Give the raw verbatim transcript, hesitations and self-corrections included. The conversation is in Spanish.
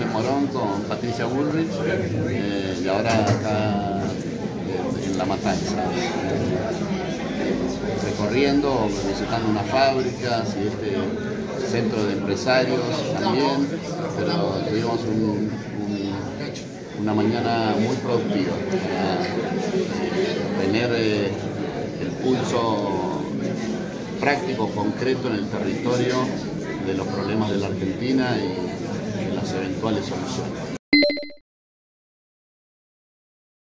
en Morón con Patricia Bullrich eh, y ahora acá eh, en La Matanza, eh, recorriendo, visitando unas fábricas y este centro de empresarios también, pero tuvimos un, un, una mañana muy productiva para eh, tener eh, el pulso práctico, concreto en el territorio de los problemas de la Argentina y de las eventuales soluciones.